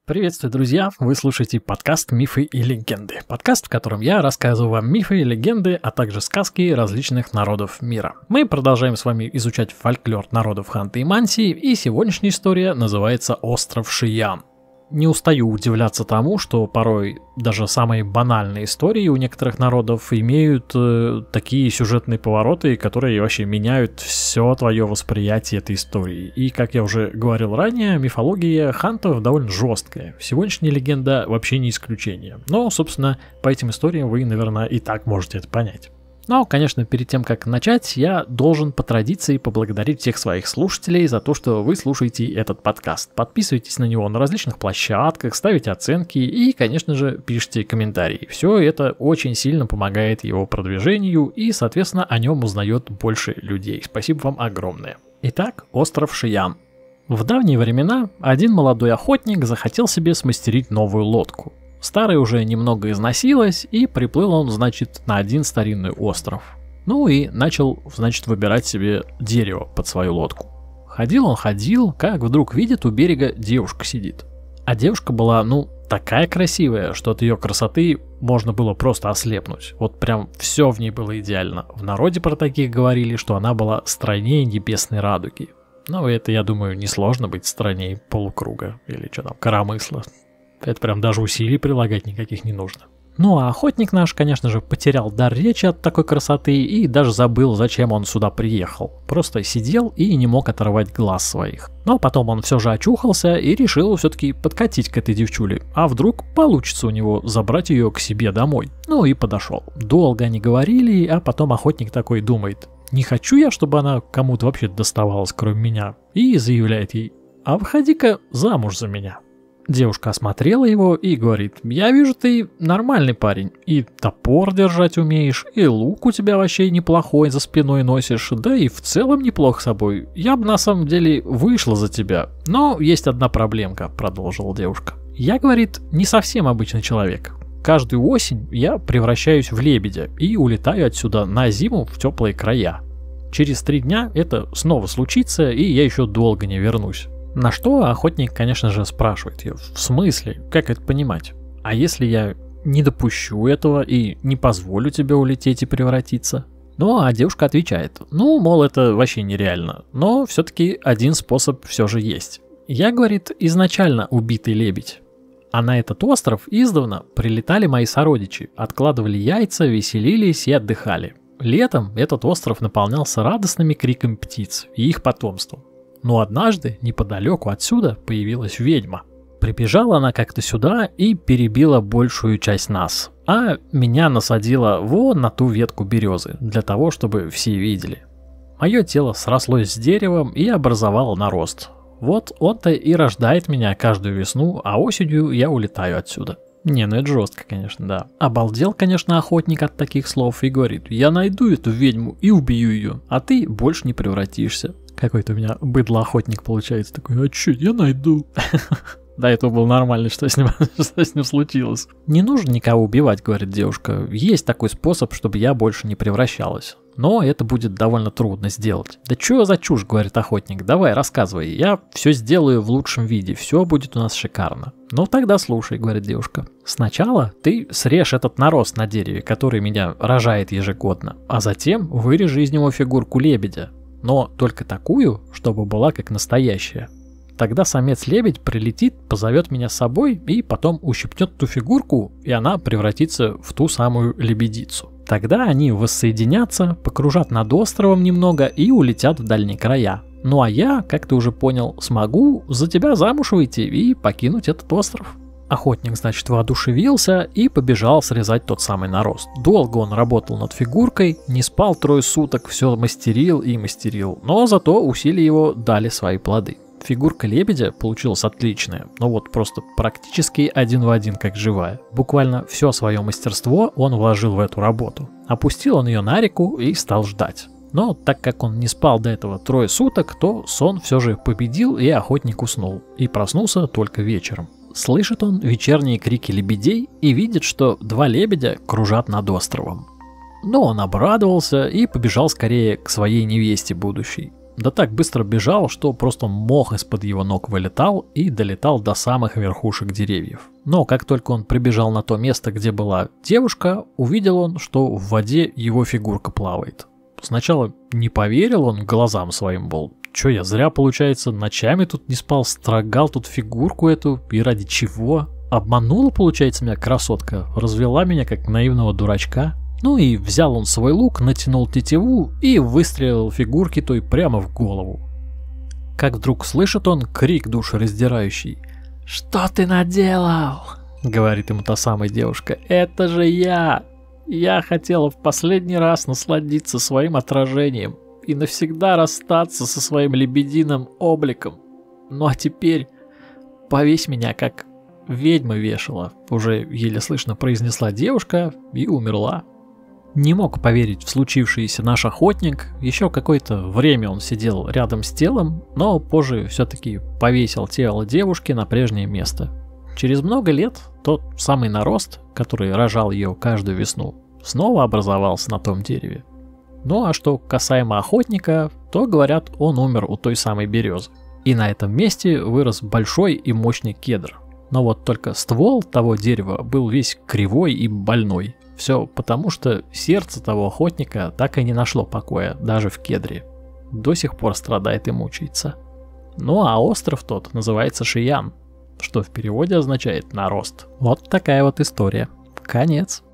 Приветствую, друзья! Вы слушаете подкаст «Мифы и легенды». Подкаст, в котором я рассказываю вам мифы и легенды, а также сказки различных народов мира. Мы продолжаем с вами изучать фольклор народов Ханты и Мансии, и сегодняшняя история называется «Остров Шиян». Не устаю удивляться тому, что порой даже самые банальные истории у некоторых народов имеют такие сюжетные повороты, которые вообще меняют все твое восприятие этой истории. И, как я уже говорил ранее, мифология хантов довольно жесткая. Сегодняшняя легенда вообще не исключение. Но, собственно, по этим историям вы, наверное, и так можете это понять. Но, конечно, перед тем, как начать, я должен по традиции поблагодарить всех своих слушателей за то, что вы слушаете этот подкаст. Подписывайтесь на него на различных площадках, ставите оценки и, конечно же, пишите комментарии. Все это очень сильно помогает его продвижению и, соответственно, о нем узнает больше людей. Спасибо вам огромное. Итак, остров Шиян. В давние времена один молодой охотник захотел себе смастерить новую лодку. Старая уже немного износилась, и приплыл он, значит, на один старинный остров. Ну и начал, значит, выбирать себе дерево под свою лодку. Ходил он, как вдруг видит, у берега девушка сидит. А девушка была, такая красивая, что от ее красоты можно было просто ослепнуть. Вот прям все в ней было идеально. В народе про таких говорили, что она была стройнее небесной радуги. Ну, это, я думаю, несложно быть стройнее полукруга или что там, коромысла. Это прям даже усилий прилагать никаких не нужно. Ну а охотник наш, конечно же, потерял дар речи от такой красоты и даже забыл, зачем он сюда приехал. Просто сидел и не мог оторвать глаз своих. Но потом он все же очухался и решил все-таки подкатить к этой девчуле. А вдруг получится у него забрать ее к себе домой. Ну и подошел. Долго они говорили, а потом охотник такой думает: не хочу я, чтобы она кому-то вообще доставалась, кроме меня. И заявляет ей: а выходи-ка замуж за меня. Девушка осмотрела его и говорит: я вижу, ты нормальный парень, и топор держать умеешь, и лук у тебя вообще неплохой за спиной носишь, да и в целом неплохо собой. Я бы на самом деле вышла за тебя, но есть одна проблемка, продолжила девушка. Я, говорит, не совсем обычный человек. Каждую осень я превращаюсь в лебедя и улетаю отсюда на зиму в теплые края. Через 3 дня это снова случится, и я еще долго не вернусь. На что охотник, конечно же, спрашивает ее: в смысле, как это понимать? А если я не допущу этого и не позволю тебе улететь и превратиться? Ну, а девушка отвечает: мол, это вообще нереально, но все-таки один способ все же есть. Я, говорит, изначально убитый лебедь. А на этот остров издавна прилетали мои сородичи, откладывали яйца, веселились и отдыхали. Летом этот остров наполнялся радостными криками птиц и их потомством. Но однажды неподалеку отсюда появилась ведьма. Прибежала она как-то сюда и перебила большую часть нас, а меня насадила вон на ту ветку березы, для того, чтобы все видели. Мое тело срослось с деревом и образовало нарост. Вот он-то и рождает меня каждую весну, а осенью я улетаю отсюда. Это жестко, конечно, да. Обалдел, конечно, охотник от таких слов и говорит: я найду эту ведьму и убью ее, а ты больше не превратишься. Какой-то у меня быдло-охотник получается такой: а чё, я найду. До этого было нормально, что с ним случилось. Не нужно никого убивать, говорит девушка. Есть такой способ, чтобы я больше не превращалась. Но это будет довольно трудно сделать. Да чё за чушь, говорит охотник, давай рассказывай, я все сделаю в лучшем виде, все будет у нас шикарно. Ну тогда слушай, говорит девушка. Сначала ты срежь этот нарост на дереве, который меня рожает ежегодно, а затем вырежи из него фигурку лебедя. Но только такую, чтобы была как настоящая. Тогда самец-лебедь прилетит, позовет меня с собой и потом ущипнет ту фигурку, и она превратится в ту самую лебедицу. Тогда они воссоединятся, покружат над островом немного и улетят в дальние края. Ну а я, как ты уже понял, смогу за тебя замуж выйти и покинуть этот остров. Охотник, значит, воодушевился и побежал срезать тот самый нарост. Долго он работал над фигуркой, не спал 3 суток, все мастерил и мастерил, но зато усилия его дали свои плоды. Фигурка лебедя получилась отличная, просто практически 1 в 1 как живая. Буквально все свое мастерство он вложил в эту работу. Опустил он ее на реку и стал ждать. Но так как он не спал до этого 3 суток, то сон все же победил, и охотник уснул. И проснулся только вечером. Слышит он вечерние крики лебедей и видит, что 2 лебедя кружат над островом. Но он обрадовался и побежал скорее к своей невесте будущей. да так быстро бежал, что просто мох из-под его ног вылетал и долетал до самых верхушек деревьев. Но как только он прибежал на то место, где была девушка, увидел он, что в воде его фигурка плавает. Сначала не поверил он глазам своим, мол, чё я зря, получается, ночами тут не спал, строгал тут фигурку эту, и ради чего? Обманула, получается, меня красотка, развела меня как наивного дурачка. Ну и взял он свой лук, натянул тетиву и выстрелил фигурке той прямо в голову. Как вдруг слышит он крик душераздирающий. «Что ты наделал?» — говорит ему та самая девушка. «Это же я! Я хотела в последний раз насладиться своим отражением и навсегда расстаться со своим лебединым обликом. Ну а теперь повесь меня, как ведьма вешала», — уже еле слышно произнесла девушка и умерла. Не мог поверить в случившееся наш охотник, еще какое-то время он сидел рядом с телом, но позже все-таки повесил тело девушки на прежнее место. Через много лет тот самый нарост, который рожал ее каждую весну, снова образовался на том дереве. Ну а что касаемо охотника, то говорят, он умер у той самой березы. И на этом месте вырос большой и мощный кедр. Но вот только ствол того дерева был весь кривой и больной. Все потому, что сердце того охотника так и не нашло покоя, даже в кедре. До сих пор страдает и мучается. Ну а остров тот называется Шиян, что в переводе означает нарост. Вот такая вот история. Конец.